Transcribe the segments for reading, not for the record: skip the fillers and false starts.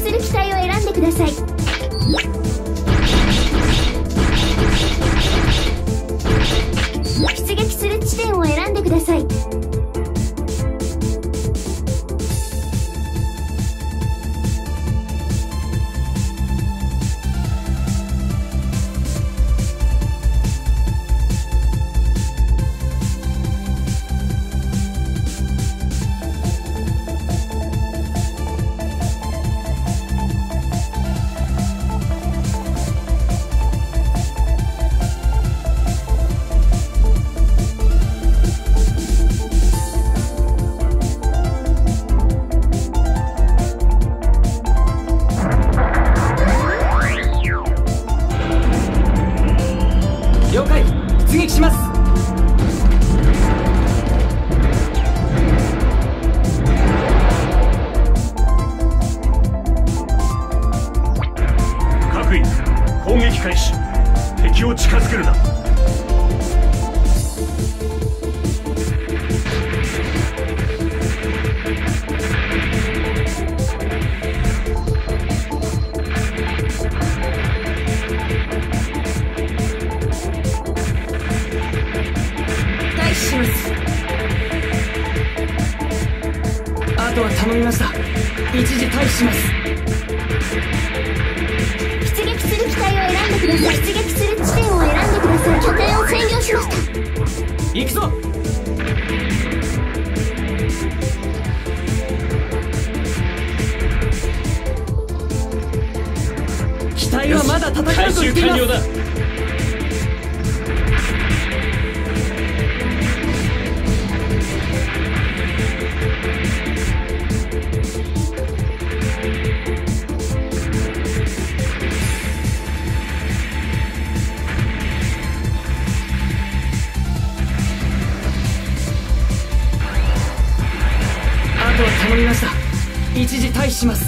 する機体を選んでください。出撃する地点を選んでください。 あとは頼みました。一時退避します。 出撃する機体を選んでください。出撃する地点を選んでください。拠点を占領しました。 行くぞ。機体はまだ戦うと言っています。頼みました。一時退避します。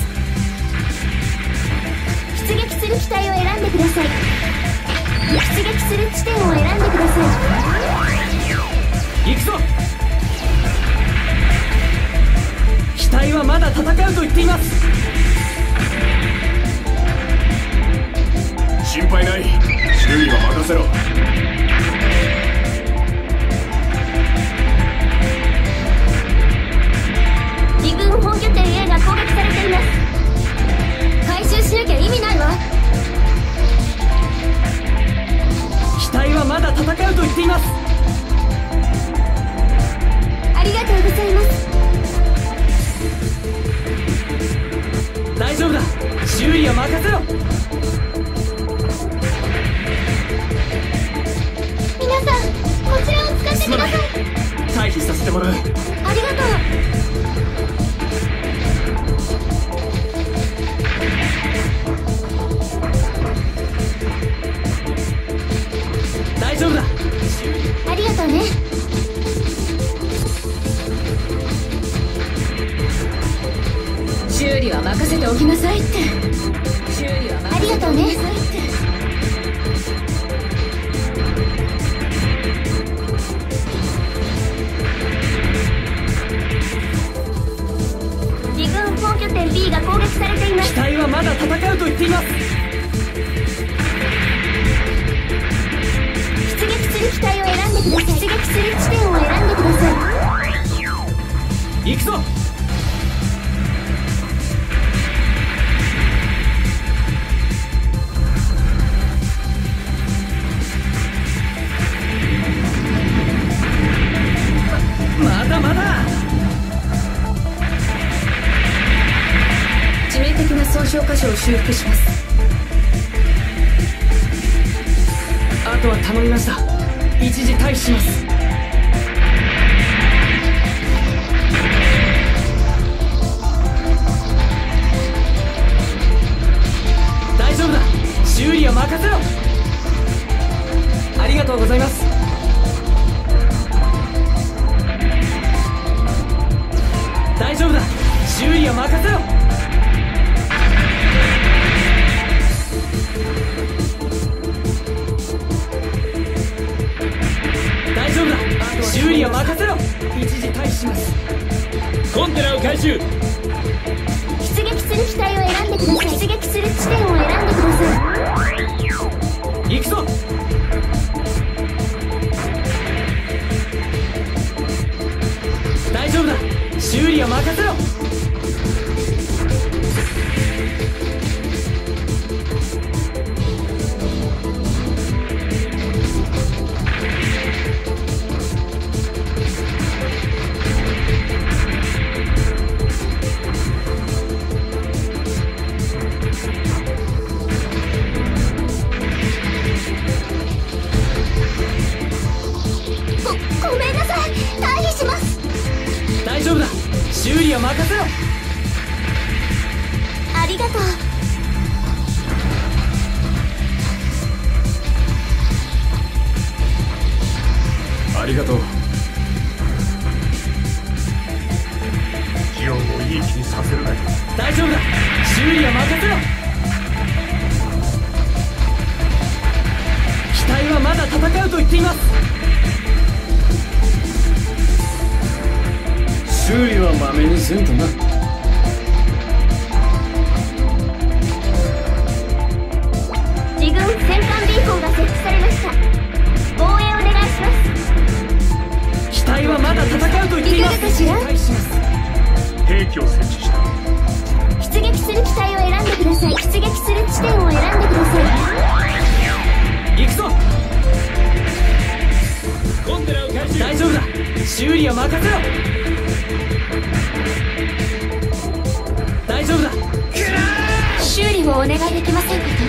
出撃する機体を選んでください。出撃する地点を選んでください。行くぞ。機体はまだ戦うと言っています。 心配ない。周囲は任せろ。 2軍本拠点 A が攻撃されています。回収しなきゃ意味ないわ。 機体はまだ戦うと言っています。 ありがとうございます。 大丈夫だ。修理は任せろ。 皆さん、こちらを使ってください。 退避させてもらう。 ありがとう。 大丈夫だ。 ありがとうね。 修理は任せておきなさいって。修理は任せておきなさいって。 ありがとうね。2軍本拠点 B が攻撃されています。 機体はまだ戦うと言っています。 出撃する機体を選んでください。出撃する地点を選んでください。行くぞ。まだまだ。 致命的な損傷箇所を修復します。 あとは頼みました。一時退避します。大丈夫だ。修理は任せろ。ありがとうございます。大丈夫だ。修理は任せろ。大丈夫だ。修理は任せろ。一時退避します。 コンテナを回収。 い。出撃する機体を選んでください。 は任せろ。 ごめんなさい、退避します。 大丈夫だ、修理は任せろ。 ありがとう。 ありがとう。 ジオンをいい気にさせるなよ。 大丈夫だ、修理は任せろ。機体はまだ戦うと言っています。 修理はまめにせんとな。 自軍戦艦ビーコンが設置されました。防衛お願いします。 機体はまだ戦うと言っています。 いかがかしら。 対します。 兵器を設置した。 出撃する機体を選んでください。出撃する地点を選んでください。 行くぞ。大丈夫だ、修理は任せろ。大丈夫だ。 修理をお願いできませんかと。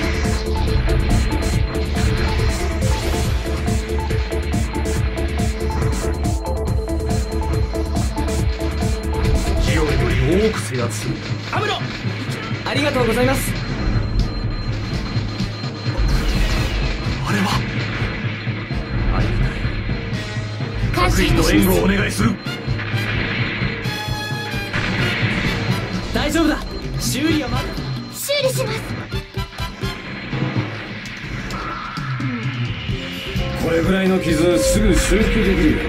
ジオンより多く制圧する。 アムロ、ありがとうございます。 あれはありがたい。 感謝いたの援護をします。 お願いする。 大丈夫だ、修理はまだ。 修理します。 これぐらいの傷すぐ修復できるよ。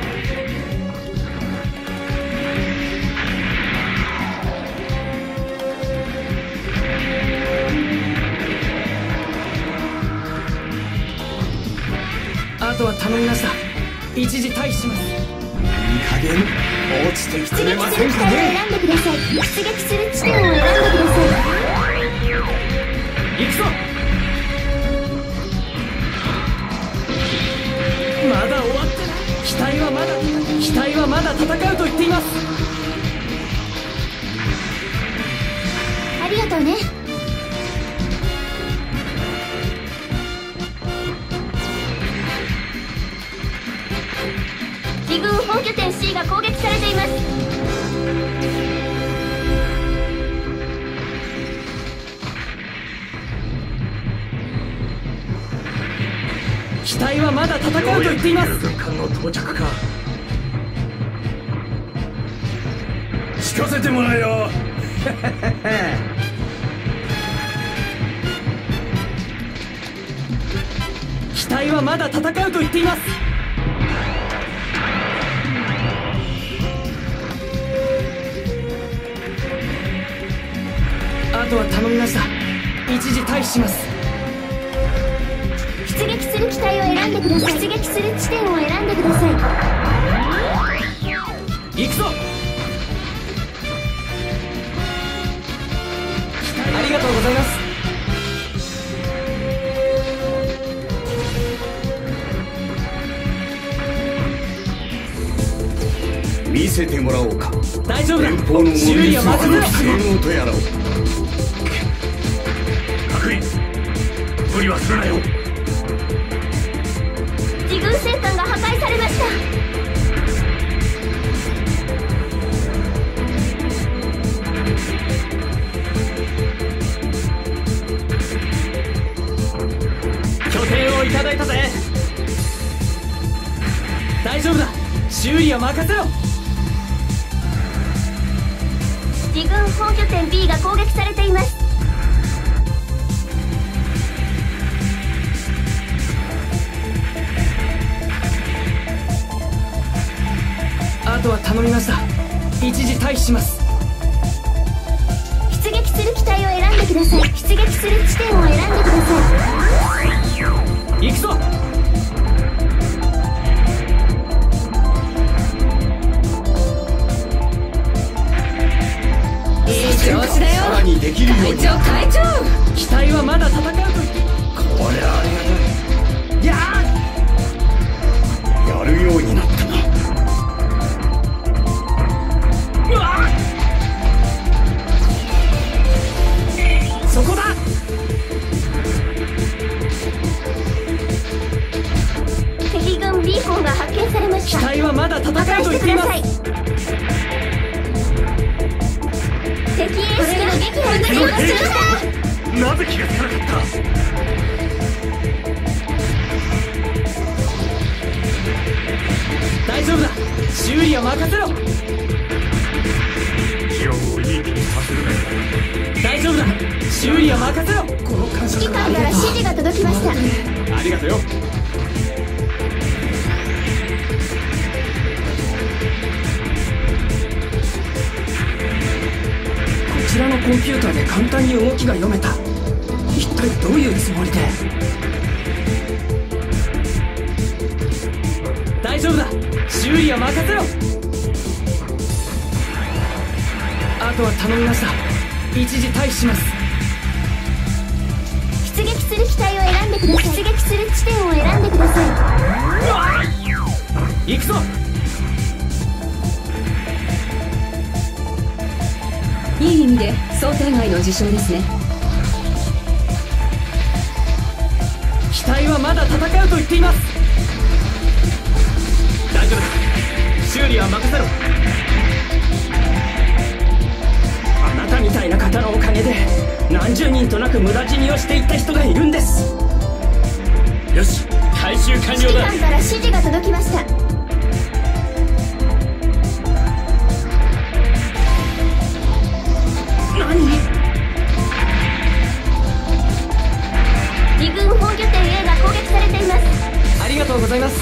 あとは頼みました。一時退避します。 いい加減落ちてきて出撃くれますせんる機体をかね。 選んでください。出撃する地点を選んでくださ行くぞ。まだ終わってない。機体はまだ戦うと言っています。 い。ありがとうね。自軍本拠点 C が攻撃されています。 機体はまだ戦うと言っています。 軍艦の到着か。 聞かせてもらえよ。 機体はまだ戦うと言っています。あとは頼みました。一時退避します。 出撃する機体を選んでください。出撃する地点を選んでください。 行くぞ。ありがとうございます。 見せてもらおうか。 大丈夫だ、 連邦のモ修ビルスー理は任せろ。 ツの性能とやらを。 確認。無理はするなよ。 自軍戦艦が破壊されました。 拠点をいただいたぜ。大丈夫だ、修理は任せろ。 自軍本拠点 B が攻撃されています。 あとは頼みました。一時退避します。 出撃する機体を選んでください。出撃する地点を選んでください。 行くぞ。 にできるように。 隊長機体はまだ戦うと言って。 こりゃありがたい。やるようになったな。 うわっ、そこだ。 敵軍ビーコンが発見されまし機た。 体はまだ戦う破壊としてください。 言っています。 敵エースの撃破に成功しました。 なぜ気がつかなかった。 大丈夫だ、修理は任せろ。 気温をいい気にさせるなよ。 大丈夫だ、修理は任せろ。 この感謝指揮官から指示が届きました。 ありがとうよ。 こちらのコンピューターで簡単に動きが読めた。一体どういうつもりで。 大丈夫だ、修理は任せろ。あとは頼みました。一時退避します。 出撃する機体を選んでください。出撃する地点を選んでくださ行くぞ。 いい意味で想定外の事象ですね。 機体はまだ戦うと言っています。大丈夫だ、修理は任せろ。 あなたみたいな方のおかげで何十人となく無駄死にをしていった人がいるんです。 よし、回収完い。指揮了だ。 官から指示が届きました。 何。 離軍本拠点 A が攻撃されています。 ありがとうございます。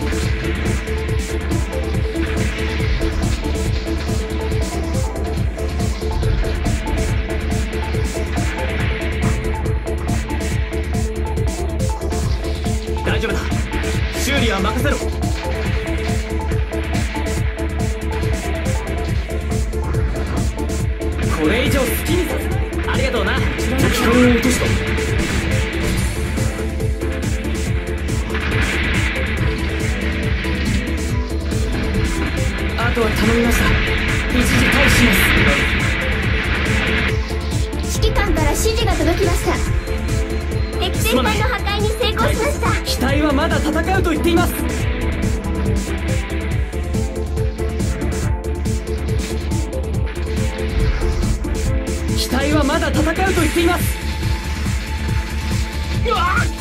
大丈夫だ、修理は任せろ。これ以上好きにさせない。ありがとうな。 敵艦を落とした。 あとは頼みました。一時退避します。 指揮官から指示が届きました。敵戦艦の破壊に成功しました。 機体はまだ戦うと言っています。機体はまだ戦うと言っています。うわっ、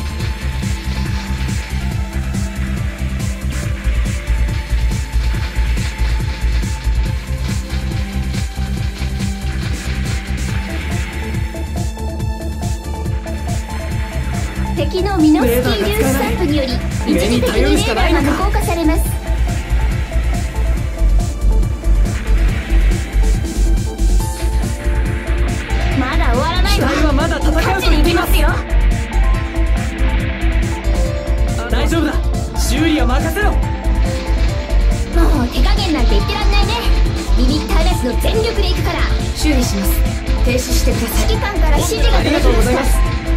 敵のミノフスキー粒子散布により一時的にレーダーが無効化されます。まだ終わらないわ。 機体はまだ戦うと言っています。 よ。 大丈夫だ、修理は任せろ。 もう手加減なんて言ってらんないね。リミッターなしの全力で行くから。 修理します。停止してください。 指揮官から指示がありが届きました。 とうございます。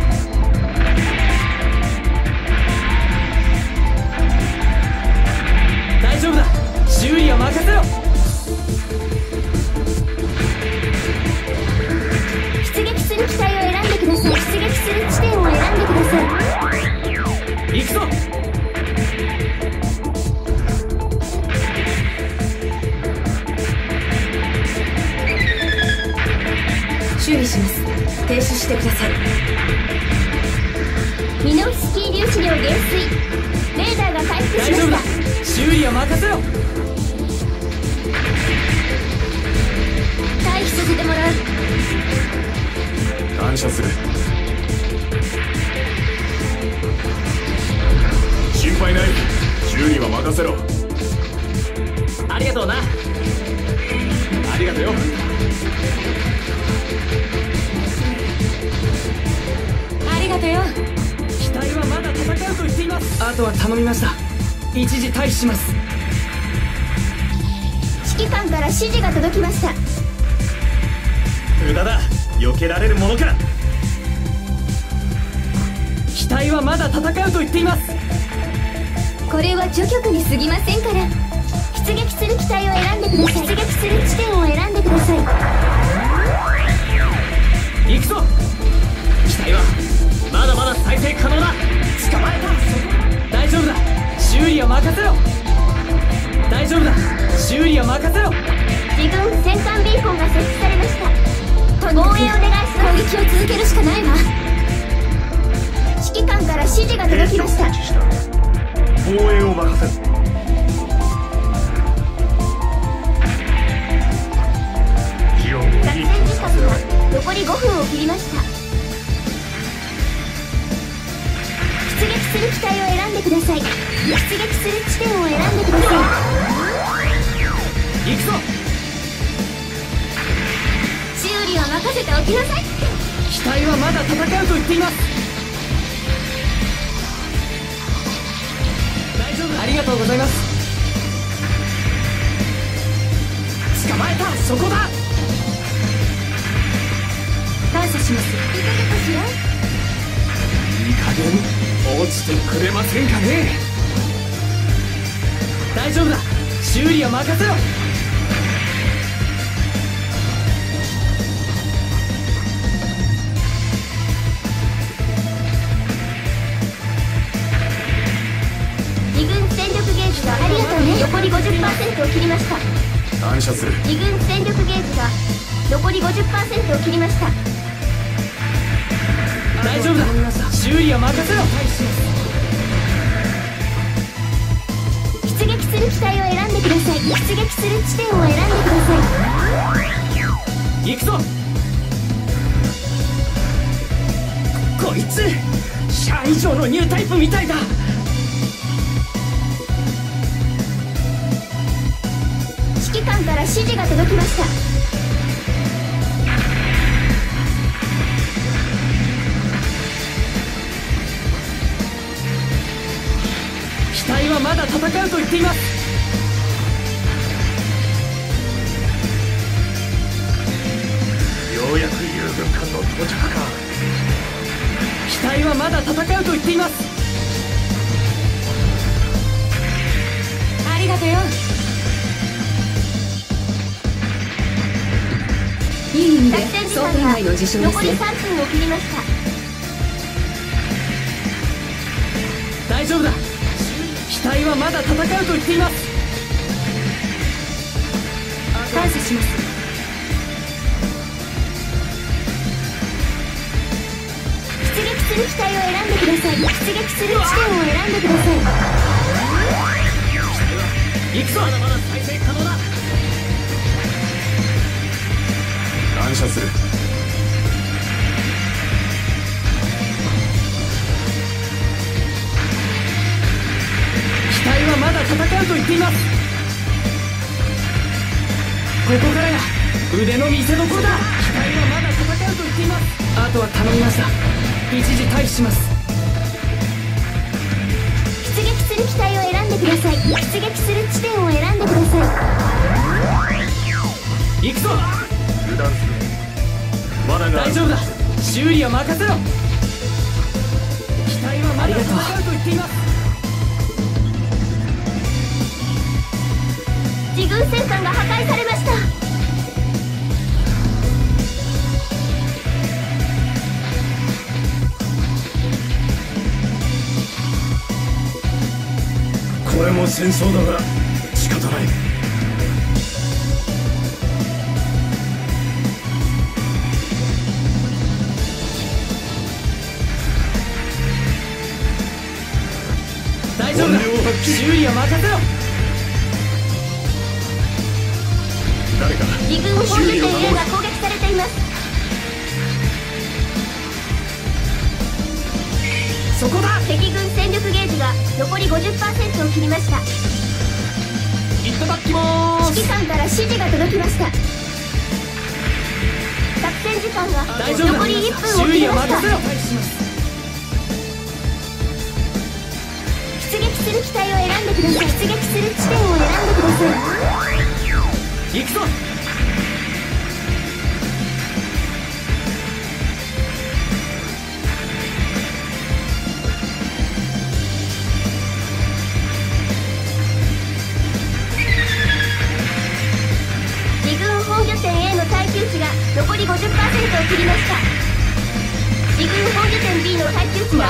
大丈夫だ、修理は任せろ。 出撃する機体を選んでください。出撃する地点を選んでください。 行くぞ。 修理します。停止してください。 ミノフスキー粒子量減衰。レーダーが回復し大丈夫だ、 ました。 修理は任せろ。 退避させてもらう。 感謝する。心配ない。修理は任せろ。 ありがとうな。ありがとうよ。 ありがとうよ。 機体はまだ戦うと言っています。あとは頼みました。一時退避します。 指揮官から指示が届きました。 無駄だ。 避けられるものか。 機体はまだ戦うと言っています。 これは除去に過ぎませんから。出撃する機体を選んでください。出撃する地点を選んでください。 行くぞ。機体はまだまだ再生可能だ。捕まえた。大丈夫だ、修理は任せろ。大丈夫だ、修理は任せろ。 自軍戦艦ビーコンが設置されました。防衛お願いします。攻撃を続けるしかないわ。指揮官から指示が届きました。 防衛を任せる。 作戦時間は残り5分を切りました。出撃する機体を選んでください。出撃する地点を選んでください。 行くぞ。 修理は任せておきなさい。 機体はまだ戦うと言っています。大丈夫、ありがとうございます。捕まえた。そこだ。 感謝します。いかがかしら。 いい加減落ちてくれませんかね。大丈夫だ、修理は任せろ。 二軍戦力ゲージがありがとうね。残り 50% を切りました。 感謝する。 二軍戦力ゲージが残り 50% を切りました。 大丈夫だ、修理は任せろ。 出撃する機体を選んでください。出撃する地点を選んでください。 行くぞ。 こいつシャア以上のニュータイプみたいだ。 指揮官から指示が届きました。 機体はまだ戦うと言っています。 ようやく友軍艦の到着か。 機体はまだ戦うと言っています。 ありがとよ。いい意味で作戦時想定間が外の事象で残りすね。 3分を切りました。 大丈夫だ、機体はまだ戦うと言っています。 感謝します。 出撃する機体を選んでください。出撃する地点を選んでください。 行くぞ。まだまだ再生可能だ。 感謝する。 機体はまだ戦うと言っています。ここからが腕の見せ所だ。機体はまだ戦うと言っています。あとは頼みました。一時退避します。 出撃する機体を選んでください。出撃する地点を選んでください。 行くぞ。 油断する。まだが大丈夫だ、修理は任せろ。機体はまだ戦うと言っています。 自軍戦艦が破壊されました。 これも戦争だから仕方ない。 大丈夫だ、修理は任せろ。 誰か自軍本拠点 A が攻撃されています。 そこだ。 敵軍戦力ゲージが残り 50% を切りました。 いただきまーす。 指揮官から指示が届きました。作戦時間が大丈夫だ、 残り1分を修理切りました。 は任せろ。 出撃する機体を選んでください。出撃する地点を選んでください。 行くぞ。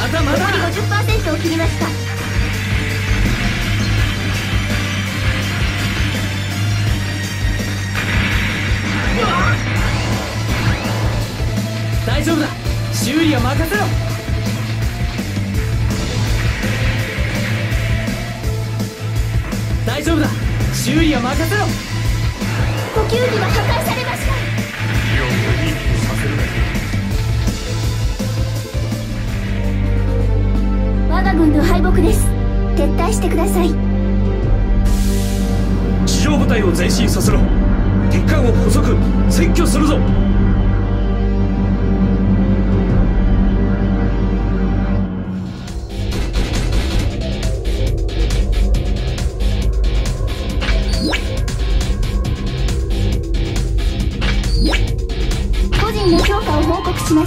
まだまだ。 残り 50% を切りました。 大丈夫だ、修理は任せろ。大丈夫だ、修理は任せろ。 呼吸器が破壊されました。 イオンをいい気にさせるなよ。 我が軍の敗北です。撤退してください。 地上部隊を前進させろ。敵艦を捕捉、占拠するぞ。 個人の評価を報告します。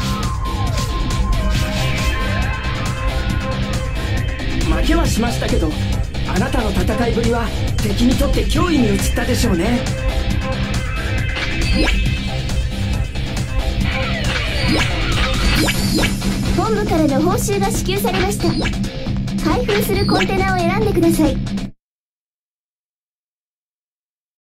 負けはしましたけど、あなたの戦いぶりは敵にとって脅威に移ったでしょうね。 本部からの報酬が支給されました。開封するコンテナを選んでください。